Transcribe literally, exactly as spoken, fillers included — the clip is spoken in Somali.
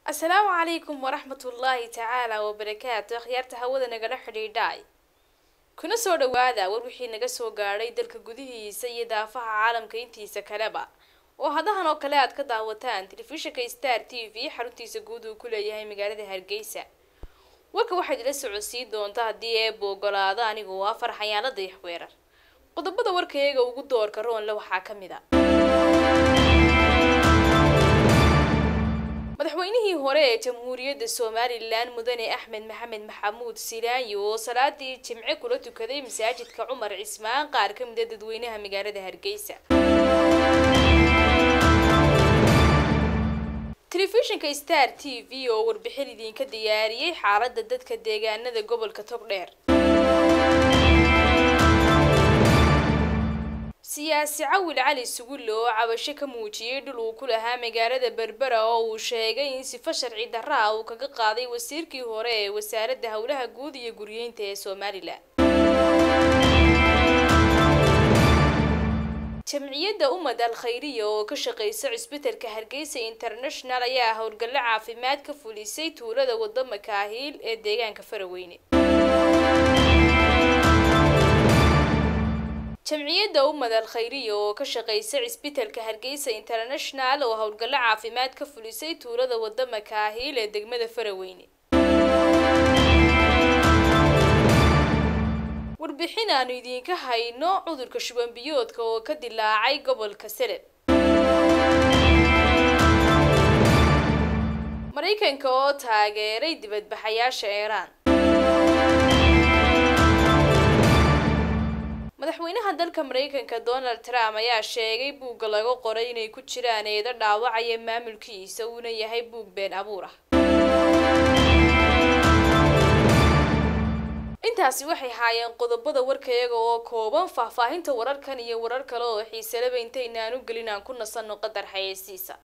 السلام عليكم ورحمة الله تعالى وبركاته. خيارتها هودا نغلا خريداي kuna soo dhawaada war wixii naga soo gaaray dalka gudihiisa iyo daafaha caalamka intiisa kaleba oo hadahan oo kale aad ka daawataan telefishinka Star T V xaruntiisa guud uu ku leeyahay magaalada Hargeysa. warka waxaad ila socodsiin doontaa hadii ay boogolaado anigu waa farxayaanada ixweerar. qodobada warkayga ugu doorka roon la waxa kamid ah madaxweynihii hore ee jamhuuriyadda Soomaaliland mudane Axmed Maxamed Maxamuud Silaayo oo salaadii jimce kula tukaday masaajidka Cumar Cismaan qaar ka mid ah dadweynaha magaalada Hargeysa. telefishinka Star T V oo warbixin idinka diyaariyay xaaladda dadka deegaanada gobolka Togdheer. siyaasi Cawil Cali Sugulo oo cabasho ka muujiyay dhul uu ku lahaa magaalada Berbera oo uu sheegay in si sharci darro ah uu kaga qaaday wasiirkii hore ee wasaaradda hawlaha guud iyo guryeynta ee Soomaaliland. jamciyadda Ummad al-Khayriya oo ka shaqeysa Isbitaalka Hargeysa International ayaa howlgal caafimaad ka fulisay tuulada wadama Kaahil ee deegaanka Faraweyne. jamciyadda Ummad al-Khayriya oo ka shaqeysa Isbitaalka Hargeysa International oo howlgal caafimaad ka fulisay tuulada wadama Kaahil ee degmada Faraweyne. warbixin aan idinka hayno cudurka shuban biyoodka oo ka dilaacay gobolka Seleed. Mareykanka oo taageeray dibadbaxayaasha Iran. madaxweynaha dalka Mareykanka Donald Trump ayaa sheegay buugga laga qoray inay ku jiraan eedo dhaawacaya maamulkiisa uuna yahay buug been abuur ah. intaasi waxay haayeen qodobada warkayga oo kooban. faahfaahinta wararkan iyo warar kale oo xiiso leh intaynaan u gelin aan ku nasanno qadar xayeysiisa.